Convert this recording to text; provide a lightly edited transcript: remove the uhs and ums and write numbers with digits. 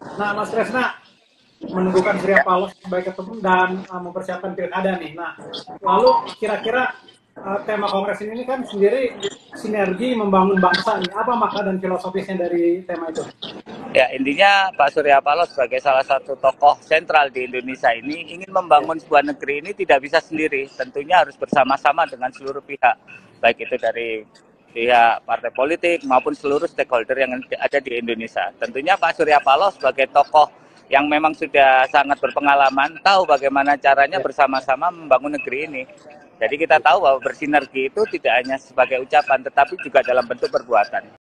Nah, Mas Kresna menunggukan Surya Paloh sebagai ketemu dan mempersiapkan pilkada nih. Nah, lalu kira-kira tema kongres ini kan sendiri sinergi membangun bangsa nih. Apa makna dan filosofisnya dari tema itu? Ya, intinya Pak Surya Paloh sebagai salah satu tokoh sentral di Indonesia ini ingin Ya, membangun sebuah negeri ini tidak bisa sendiri. Tentunya harus bersama-sama dengan seluruh pihak, baik itu dari pihak partai politik maupun seluruh stakeholder yang ada di Indonesia. Tentunya Pak Surya Paloh sebagai tokoh yang memang sudah sangat berpengalaman, tahu bagaimana caranya ya, bersama-sama membangun negeri ini. Jadi kita tahu bahwa bersinergi itu tidak hanya sebagai ucapan, tetapi juga dalam bentuk perbuatan.